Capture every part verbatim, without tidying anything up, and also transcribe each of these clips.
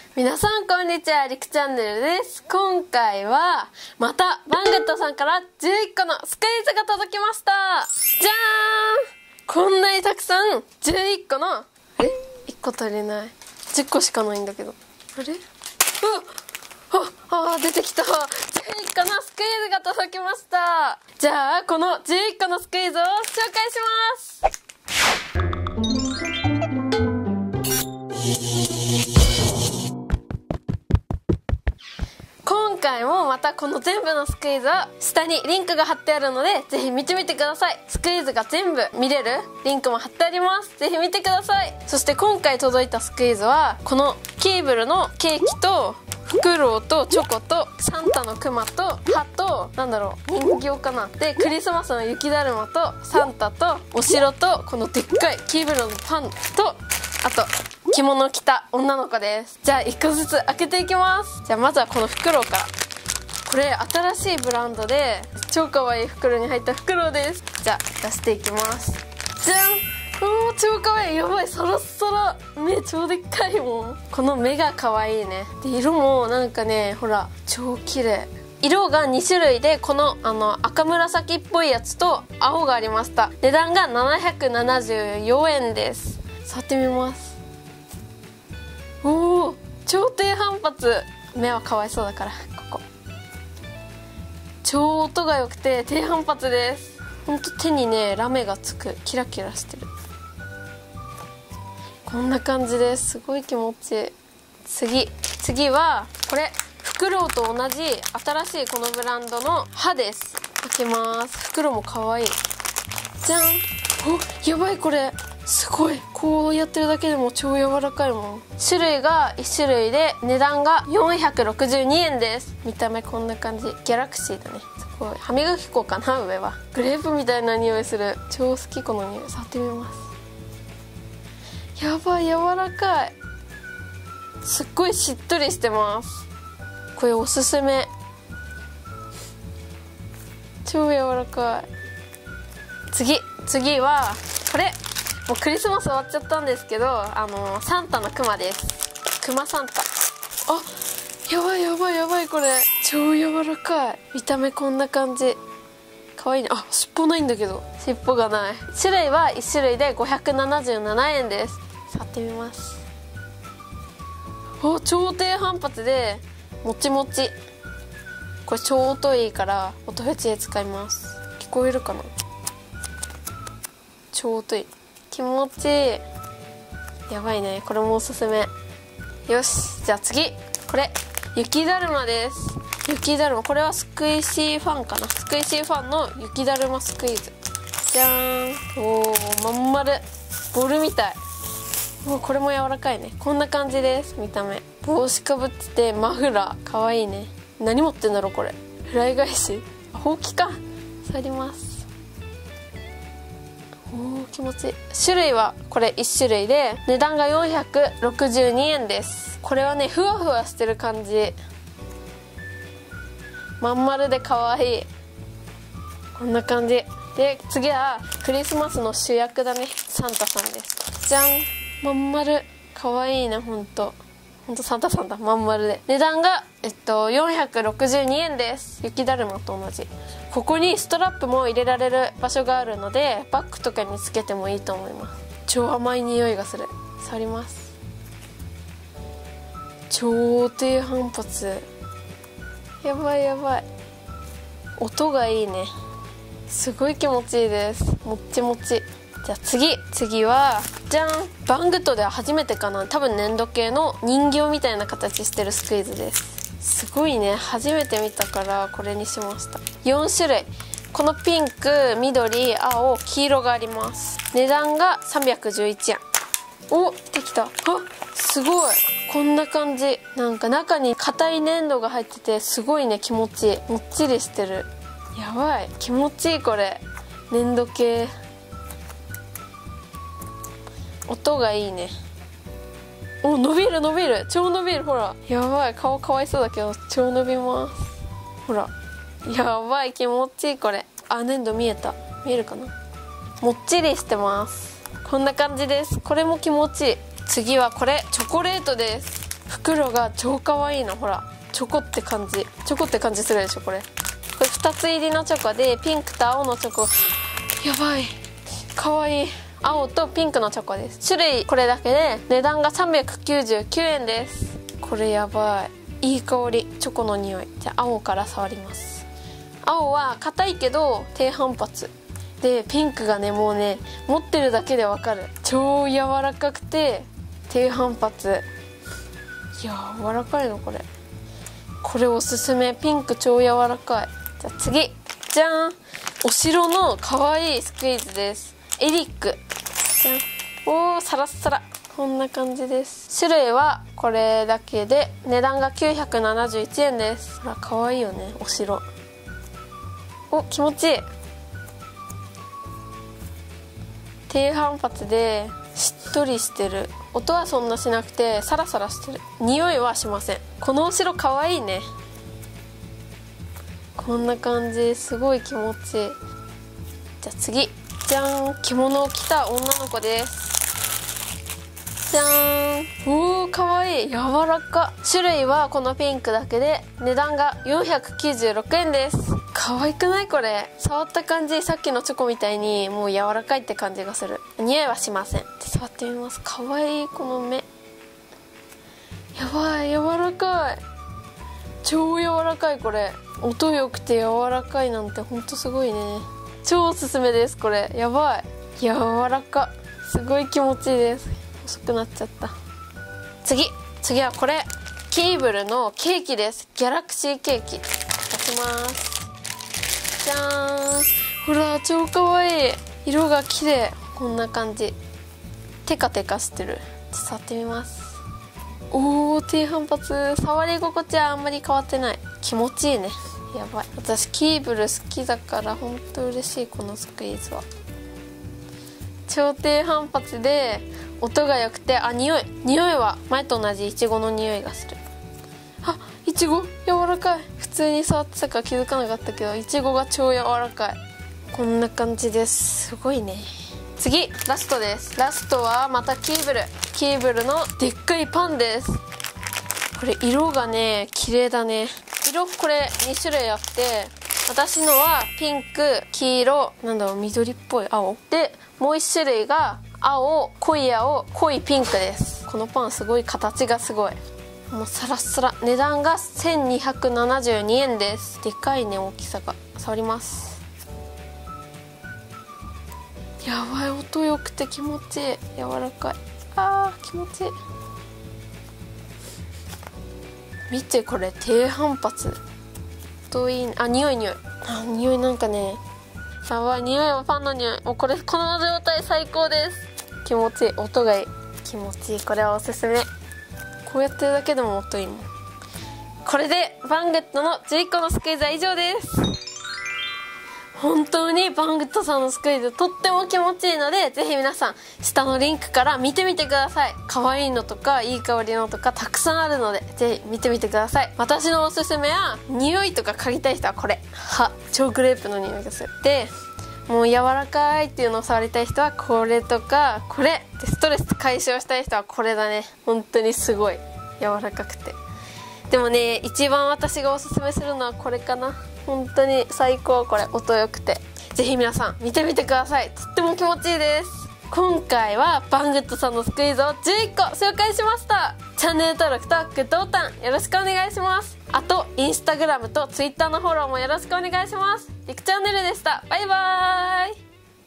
皆さんこんにちは、りくチャンネルです。今回はまたバングットさんからじゅういっこのスクイズが届きました。じゃーん、こんなにたくさんじゅういっこの、あれいっこ足りない、じゅっこしかないんだけど、あれあああ出てきた。じゅういっこのスクイズが届きました。じゃあこのじゅういっこのスクイズを紹介します。今回もまたこの全部のスクイズは下にリンクが貼ってあるので、ぜひ見てみてください。スクイズが全部見れるリンクも貼ってあります。ぜひ見てください。そして今回届いたスクイズはこのケーブルのケーキとフクロウとチョコとサンタのクマと歯となんだろう人形かなで、クリスマスの雪だるまとサンタとお城とこのでっかいケーブルのパンと、あと着物を着た女の子です。じゃあいっこずつ開けていきます。じゃあまずはこのフクロウから。これ新しいブランドで超かわいい袋に入ったフクロウです。じゃあ出していきます。じゃん、おー超かわいい。やばい、そろそろ目超でっかいもん。この目がかわいいね。で色もなんかね、ほら超綺麗。色がにしゅるいで、このあの赤紫っぽいやつと青がありました。値段がななひゃくななじゅうよえんです。触ってみます。おお超低反発。目はかわいそうだからここ超音が良くて低反発です。ほんと手にねラメがつく、キラキラしてる。こんな感じです。すごい気持ちいい。次次はこれフクロウと同じ新しいこのブランドの歯です。開けます。袋もかわいい。じゃん、おやばい、これすごい。こうやってるだけでも超柔らかいもん。種類がいち種類で値段がよんひゃくろくじゅうにえんです。見た目こんな感じ。ギャラクシーだね。すごい。歯磨き粉かな。上はグレープみたいな匂いする。超好きこの匂い。触ってみます。やばい、柔らかい。すっごいしっとりしてます。これおすすめ。超柔らかい。次次はこれ、もうクリスマス終わっちゃったんですけど、あのサンタのクマです。クマサンタ。あ、やばいやばいやばい、これ超柔らかい。見た目こんな感じ。かわいいね。あ、尻尾ないんだけど。尻尾がない。種類はいち種類でごひゃくななじゅうななえんです。触ってみます。あ、超低反発でもちもち。これ超音いいから音フェチで使います。聞こえるかな。超音いい。気持ちいい。やばいね、これもおすすめ。よし、じゃあ次これ雪だるまです。雪だるま、これはスクイシーファンかな。スクイシーファンの雪だるまスクイズ。じゃーん。おー、まん丸ボールみたい。もうこれも柔らかいね。こんな感じです。見た目帽子かぶっててマフラーかわいいね。何持ってんだろうこれ。フライ返し、ほうきか。触ります。おー、気持ちいい。種類はこれいち種類で値段がよんひゃくろくじゅうにえんです。これはねふわふわしてる感じ。まん丸でかわいい。こんな感じで、次はクリスマスの主役だね。サンタさんです。じゃん、まん丸かわいいね。ほんとほんとサンタさんだ。まん丸で値段がえっとよんひゃくろくじゅうにえんです。雪だるまと同じ。ここにストラップも入れられる場所があるので、バッグとかにつけてもいいと思います。超甘い匂いがする。触ります。超低反発。やばいやばい。音がいいね。すごい気持ちいいです。もっちもち。じゃあ次次はじゃん、バングットでは初めてかな。多分粘土系の人形みたいな形してるスクイズです。すごいね、初めて見たからこれにしました。よん種類。このピンク、緑、青、黄色があります。値段がさんびゃくじゅういちえん。お、できた。あ、すごい。こんな感じ。なんか中に硬い粘土が入っててすごいね、気持ちいい。もっちりしてる。やばい、気持ちいい。これ粘土系。音がいいね。お、伸びる伸びる、超伸びる。ほら、やばい、顔かわいそうだけど超伸びます。ほら、やばい、気持ちいい。これ、あ、粘土見えた。見えるかな。もっちりしてます。こんな感じです。これも気持ちいい。次はこれチョコレートです。 袋が超かわいいの。ほらチョコって感じ、チョコって感じするでしょ。これこれふたつ入りのチョコで、ピンクと青のチョコ、やばいかわいい。青とピンクのチョコです。種類これだけで値段がさんびゃくきゅうじゅうきゅうえんです。これやばい、いい香り、チョコの匂い。じゃあ青から触ります。青は硬いけど低反発で、ピンクがねもうね持ってるだけでわかる、超柔らかくて低反発。柔らかいのこれ、これおすすめ。ピンク超柔らかい。じゃあ次、じゃん、お城のかわいいスクイーズです。エリック、じゃん。おーサラッサラ、こんな感じです。種類はこれだけで値段がきゅうひゃくななじゅういちえんです。ほらかわいいよね、お城。お、気持ちいい。低反発でしっとりしてる。音はそんなしなくてサラサラしてる。匂いはしません。このお城かわいいね。こんな感じ、すごい気持ちいい。じゃあ次、じゃーん、着物を着た女の子です。じゃーん、おーかわいい、柔らか。種類はこのピンクだけで値段がよんひゃくきゅうじゅうろくえんです。可愛くないこれ。触った感じ、さっきのチョコみたいにもう柔らかいって感じがする。匂いはしません。触ってみます。可愛いこの目、やばい、柔らかい、超柔らかい。これ音良くて柔らかいなんてほんとすごいね。超おすすめですこれ。やばい、柔らか、すごい気持ちいいです。遅くなっちゃった。次次はこれ、キーブルのケーキです。ギャラクシーケーキ出します。じゃーん、ほら超かわいい、色が綺麗。こんな感じ、テカテカしてる。触ってみます。おー低反発、触り心地はあんまり変わってない。気持ちいいね。やばい、私キーブル好きだからほんと嬉しい。このスクイーズは超低反発で音が良くて、あ、匂い匂いは前と同じイチゴの匂いがする。あ、イチゴ柔らかい。普通に触ってたから気づかなかったけど、イチゴが超柔らかい。こんな感じです。すごいね。次ラストです。ラストはまたキーブル、キーブルのでっかいパンです。これ色がね綺麗だね。色これにしゅるいあって、私のはピンク、黄色、なんだろう、緑っぽい青で、もういちしゅるいが青、濃い青、濃いピンクです。このパンすごい、形がすごい、もうサラッサラ。値段がせんにひゃくななじゅうにえんです。でかいね、大きさが。触ります。やばい、音良くて気持ちいい、柔らかい。あー気持ちいい。見てこれ、低反発といいね。あ、匂い匂い、あ、匂いなんかね、やばい、匂いはパンの匂い。もうこれ、この状態最高です。気持ちいい、音がいい、気持ちいい。これはおすすめ。こうやってるだけでも音いいもん。これでバングットのじゅういっこのスクイズは以上です。本当にバングットさんのスクイズとっても気持ちいいので、ぜひ皆さん下のリンクから見てみてください。可愛いのとかいい香りのとかたくさんあるので、ぜひ見てみてください。私のおすすめは、匂いとか嗅ぎたい人はこれ、はチョコレープの匂いがする。でもう柔らかいっていうのを触りたい人はこれとかこれで、ストレス解消したい人はこれだね。本当にすごい柔らかくて。でもね、一番私がおすすめするのはこれかな。本当に最高、これ音良くて。ぜひ皆さん見てみてください。とっても気持ちいいです。今回はバングットさんのスクイズをじゅういっこ紹介しました。チャンネル登録とグッドボタンよろしくお願いします。あとインスタグラムとツイッターのフォローもよろしくお願いします。りくチャンネルでした。バイバーイ。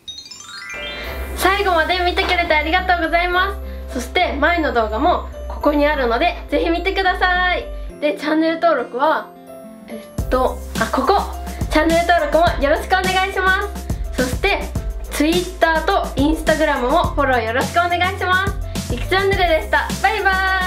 最後まで見てくれてありがとうございます。そして前の動画もここにあるので、ぜひ見てください。でチャンネル登録はえっとあここチャンネル登録もよろしくお願いします。そしてツイッターとインスタグラムもフォローよろしくお願いします。りくチャンネルでした。バイバーイ。